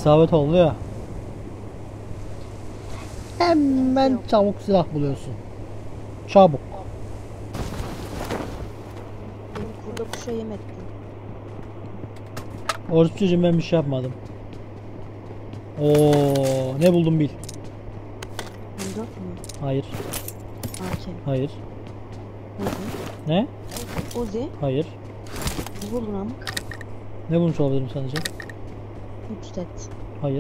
isabet oldu ya. Hemen çabuk silah buluyorsun. Çabuk. Benim kurda kuşa yem ettim. Orası çocuğum, ben bir şey yapmadım. Oo, ne buldum bil. M4 mü? Hayır. AK. Hayır. Uzi. Ne? Uzi. Hayır. Bu buldun ama. Ne bulmuş olabilirim sence? 3 set. Hayır.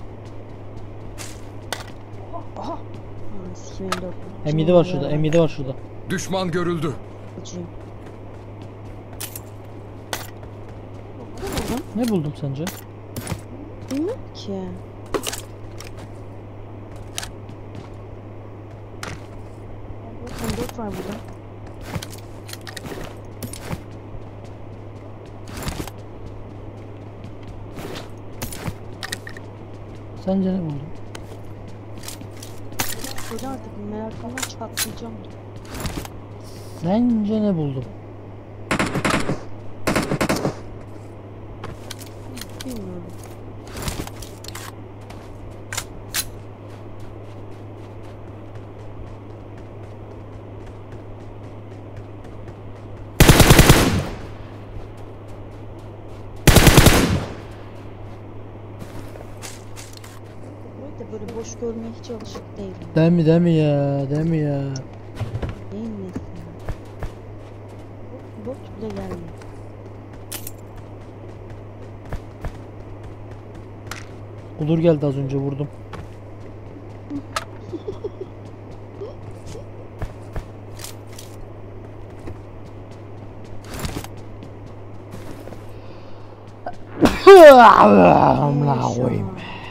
Aha. Sikim M4. M7 var şurada. M7 var şurada. Düşman görüldü. Ucuyum. Ne buldum sence? Bilmiyorum ki. M4 var burada. Sence ne buldum? Söyle artık, merakımdan çatlayacağım. Sence ne buldum? Bilmiyorum. Böyle boş görmeye hiç alışık değilim. Değil mi ya? Değil mi ya? Neyin nesi ya? Bot bile gelmiyor. Olur geldi az önce, vurdum. Amına koyayım.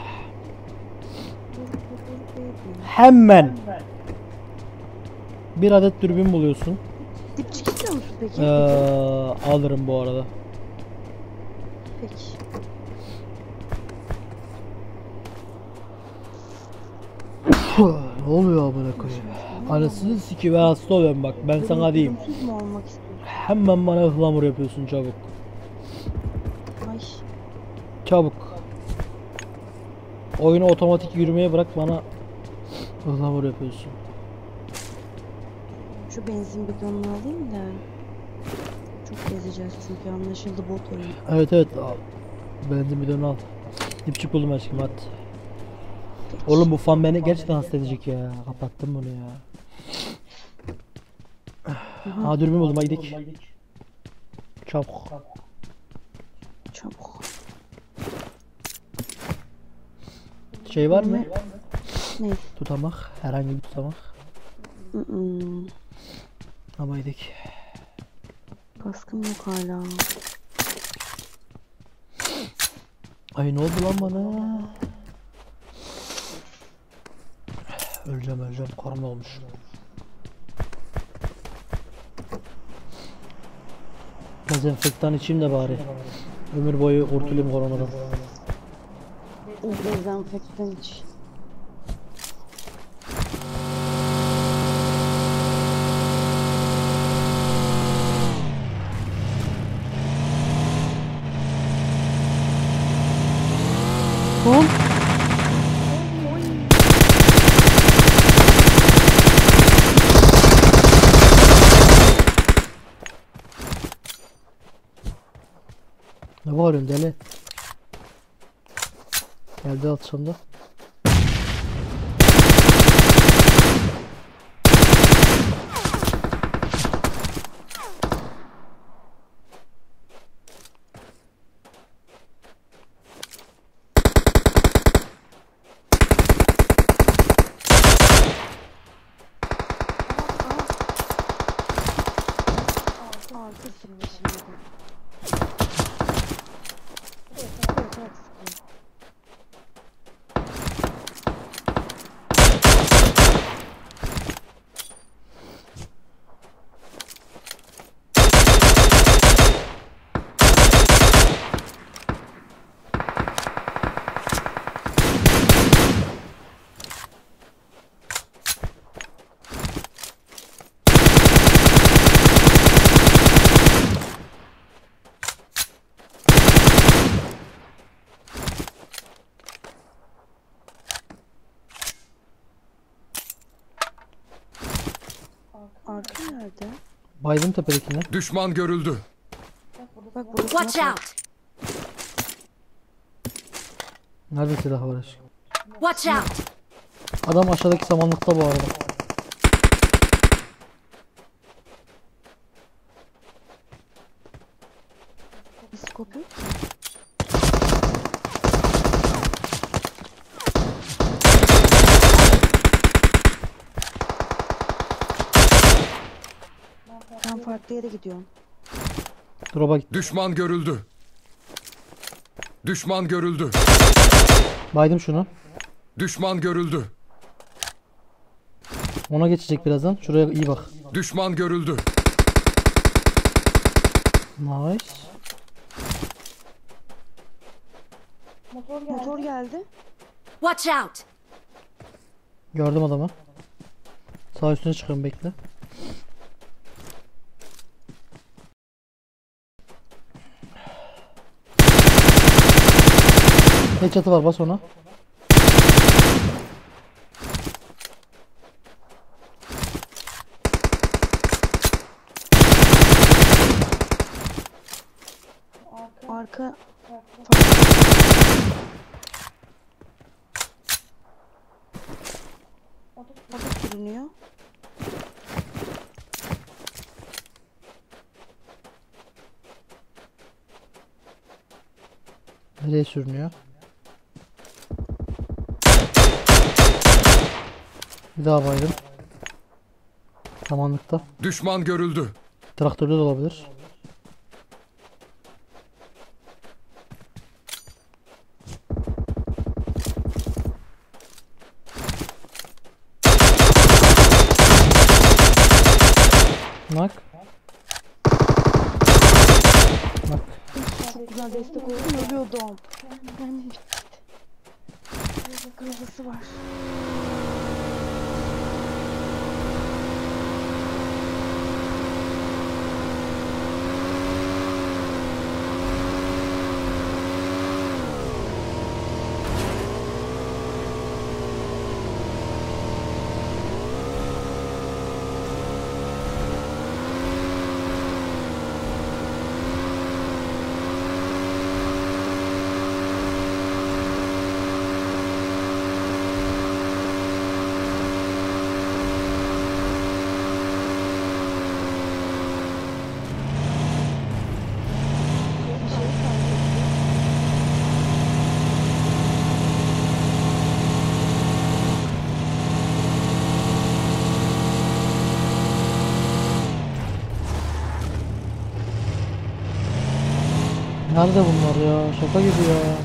Hemen bir adet dürbün buluyorsun. Dipçik istiyor musun peki? Alırım bu arada. Peki. Ne oluyor amına koyayım? Anasını siki, ben hasta oluyorum bak, ben sana diyeyim. Ölümsüz mü olmak istiyorsun? Hemen bana ıhlamur yapıyorsun, çabuk. Ay. Çabuk. Oyunu otomatik yürümeye bırak, bana ıhlamur yapıyorsun. Şu benzin bidonunu alayım da. Çok gezeceğiz çünkü, anlaşıldı bot oyunu. Evet evet, al. Benzin bidonu al. Dipçik buldum aşkım, hadi. Oğlum bu fan beni gerçekten hasta edecek ya. Kapattım bunu ya. Ha, dürbün buldum, hadi gidelim. Çabuk. Çabuk. Şey var mı? Ne? Tutamak, herhangi bir tutamak. Ama gidelim. Kaskım yok hala. Ay ne oldu lan bana? Öleceğim, korona olmuş. Dezenfektan içeyim de bari. Ömür boyu kurtulayım koronadan. Dezenfektan iç. Lan! Ne bağırıyorsun deli? Geldi at sonunda. Altı şimdi şimdi. Evet, Arka nerede? Baydım tepedekine. Düşman görüldü. Bak burada Watch smoke var. out! Nerede silah var aşkım? Watch out! Adam aşağıdaki samanlıkta bu arada. Bir scope yok. Ben farklı yere gidiyorum. Drop'a git. Düşman görüldü. Düşman görüldü. Baydım şunu. Düşman görüldü. Ona geçecek birazdan. Şuraya iyi bak. Düşman görüldü. Nice. Motor geldi. Watch out! Gördüm adamı. Sağ üstüne çıkıyorum, bekle. Headshot'ı var, bas ona. Arka o da sürünüyor. Nereye sürünüyor? Bir daha baydım. Samanlıkta. Düşman görüldü. Traktörde de olabilir. Bak. Bak. Çok güzel destek oldum, ölüyordum. Mermim bitti. Kırmızısı var. Bir şey fark ettim. Nerede bunlar ya? Şaka gibi ya.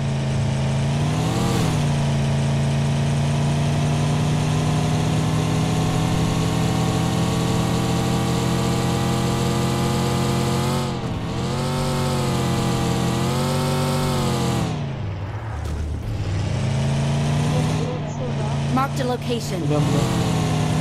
Şurada. Marked a location. Ben burada.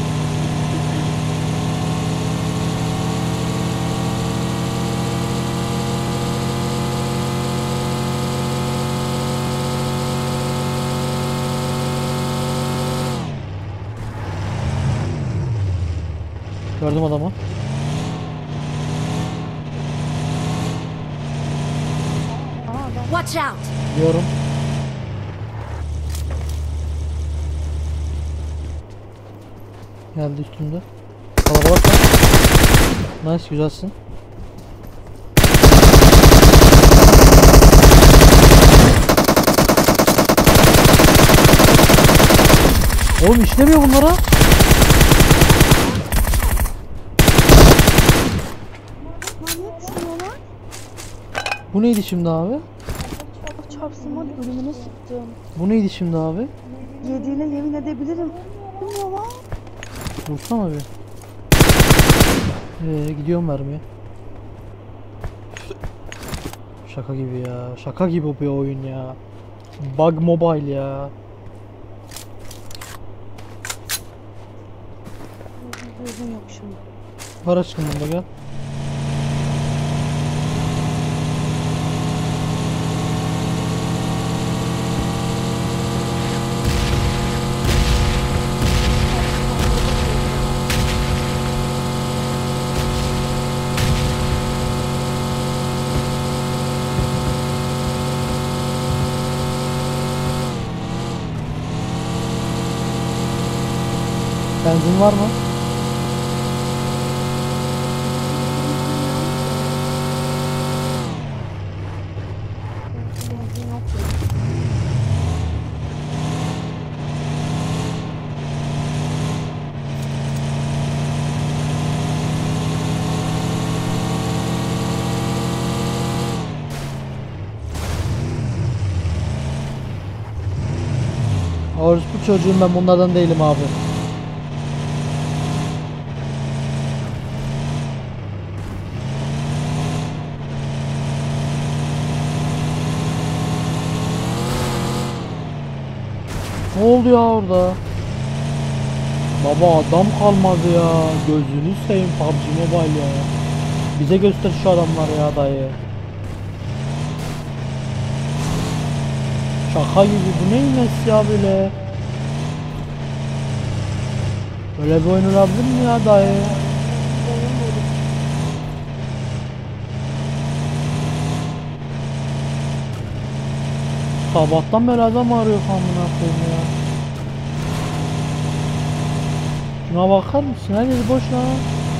Gördüm adamı. Aa ben Watch out! Diyorum. Geldi üstünde. Kalabalık var. Nice, güzelsin. Oğlum işlemiyor bunlara. manyak sürüyorlar. Bu neydi şimdi abi? Çarpsın var ya, ölümüne sıktım. Bu neydi şimdi abi? Yediğine yemin edebilirim. Bilmiyorum lan. Vursana bir. Gidiyorum mermiye. Şaka gibi ya. Şaka gibi bir oyun ya. Bug Mobile ya. Gözüm yok şimdi. Var aşkım bunda, gel. Benzin var mı? Benzin yok ya. Orospu çocuğum, ben bunlardan değilim abi. Ne oldu ya orada? Baba adam kalmadı ya. Gözünü seveyim PUBG Mobile ya. Bize göster şu adamlar ya dayı. Şaka gibi, bu neymiş ya böyle? Böyle bir oyun olabilir mi ya dayı? Sabahtan beri adam arıyor amına koyayım ya. Şuna bakar mısın? Her yeri boş lan.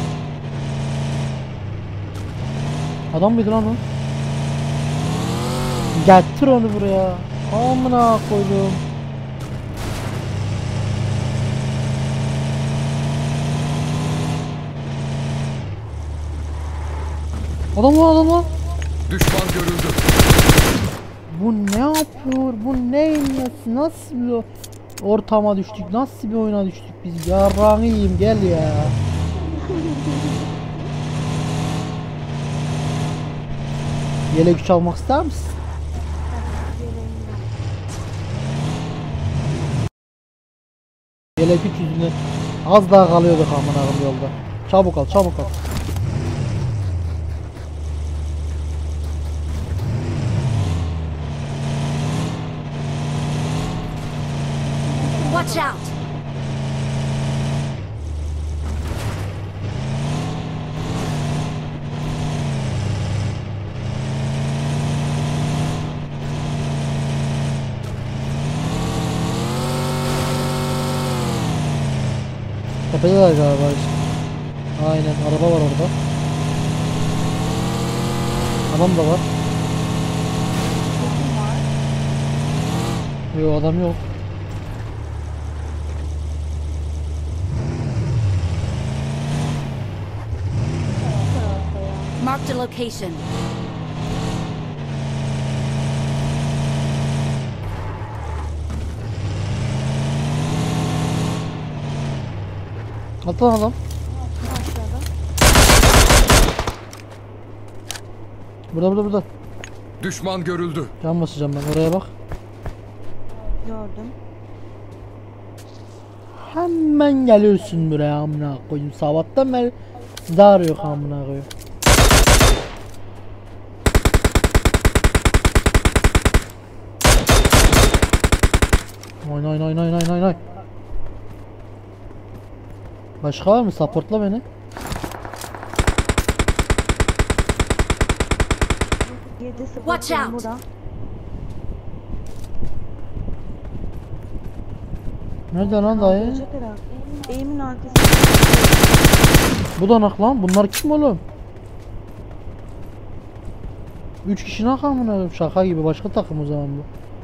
Adam mıydı lan o? Getir onu buraya. Amına koydum. Adam lan. Düşman görüldü. Bu ne yapıyor? Bu neyin nesi? Nasıl bir ortama düştük? Nasıl bir oyuna düştük biz? Yarrağını yiyeyim, gel ya. Yelek 3 almak ister misin? Yelek 3 yüzünden az daha kalıyorduk amına koyayım yolda. Çabuk al, çabuk al. Watch out! Tepedeler galiba işte. Aynen, araba var orada. Adam da var. Yok, adam yok. Marked a location. Atlan adam. Aşağıda. Burada. Düşman görüldü. Can basacağım ben, oraya bak. Gördüm. Hemen geliyorsun buraya amına koyayım. Sabahtan beri sizi arıyor amına koyayım. Oynay. Başka var mı? Supportla beni. Girdi sıfır. Watch out. Burada. Nerede lan dayı? Kaldıracak herhalde. Eğimin arkasında. Bu da nak lan. Bunlar kim oğlum? 3 kişi nak amına koyayım. Şaka gibi. Başka takım o zaman bu.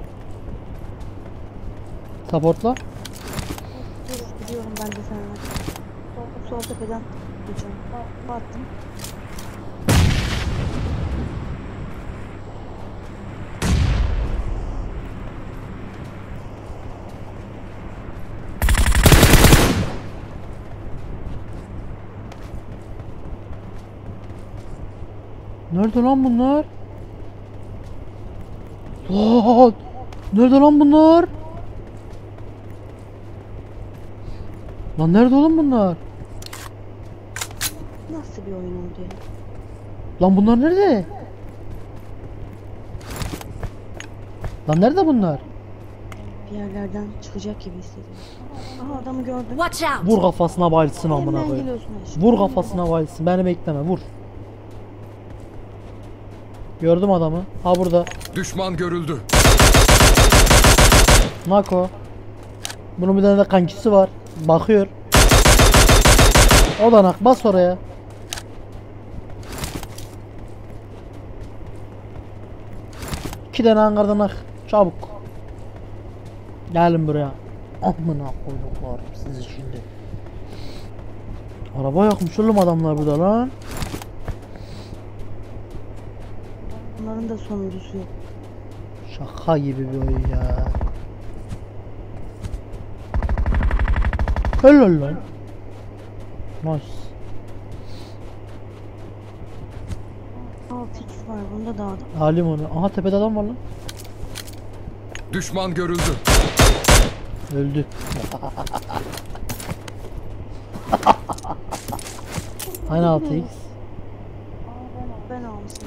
Supportla. Dur, gidiyorum ben de seninle. Sol tepeden gideceğim. Battım. Nerede lan bunlar? Lan! Nerede lan bunlar? Lan nerede oğlum bunlar? Nasıl bir oyun oldu ya? Lan bunlar nerede? Lan nerede bunlar? Bir yerlerden çıkacak gibi hissediyorum. Aha adamı gördüm. Watch out! Vur kafasına bayılsın amına Hemen koyayım. geliyorsun aşağı. Vur kafasına bayılsın. Beni bekleme, vur. Gördüm adamı. Ha burada. Düşman görüldü. Nako. Bunun bir tane de kankisi var. Bakıyor. Odanak bas oraya. İki tane hangardan ak. Çabuk. Gelin buraya. Amına koyduklar sizi şimdi. Araba yakmış oğlum adamlar burada lan. Bunların da sonuncusu yok. Şaka gibi bir oyun ya. Helal lan. Nice. 6x var bunda da adam. Alim onu. Aha tepede adam var lan. Düşman görüldü. Öldü. Aynı 6x. Ben almışım.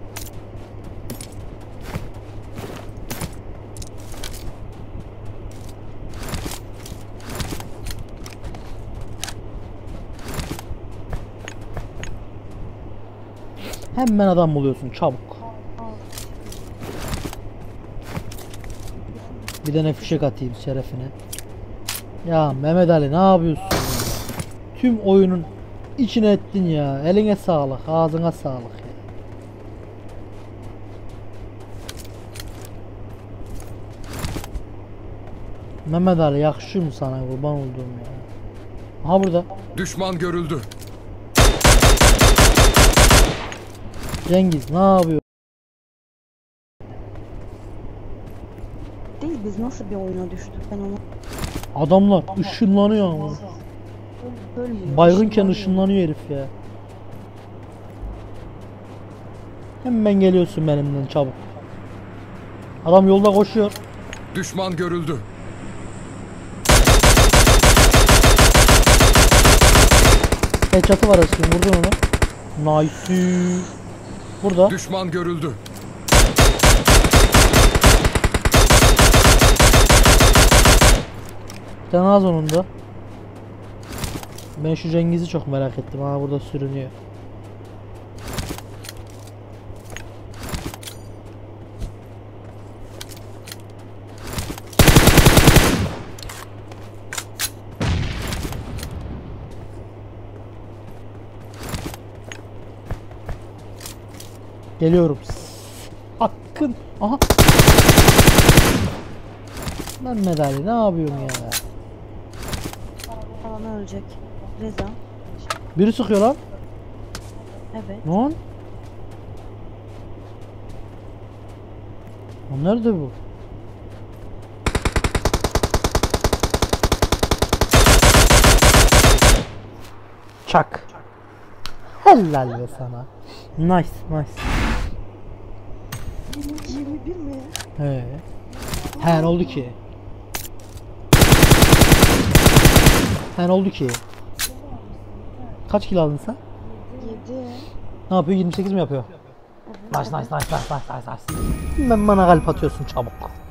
Hemen adam buluyorsun çabuk. Bir tane fişek atayım şerefine. Ya Mehmet Ali ne yapıyorsun ya? Tüm oyunun içine ettin ya. Eline sağlık, ağzına sağlık ya. Mehmet Ali yakışıyor mu sana kurban olduğum ya? Aha burada. Düşman görüldü. Cengiz ne yapıyor? Değil biz nasıl bir oyuna düştük ben onu Adamlar ışınlanıyor ama. bölmüyorum. Baygınken ışınlanıyor herif ya. Hemen geliyorsun benimden çabuk. Adam yolda koşuyor. Düşman görüldü. Headshot'ı var aslında vurdun onu. Nice. Burada. Düşman görüldü. Bir tane az onun da. Ben şu Cengiz'i çok merak ettim. Ha burada sürünüyor. Geliyorum. Hakkın. Aha. Lan medali ne yapıyorsun ya? Falan ölecek. Reza. Biri sıkıyor lan. Evet. Lan. O nerede bu? Çak. Helal be sana. Nice, nice. 21 mi? He. He ne oldu ki? He ne oldu ki? Kaç kilo aldın sen? 7. Ne yapıyor? 28 mi yapıyor? Nice, nice, nice, nice, nice, nice. Hemen bana kalp atıyorsun çabuk.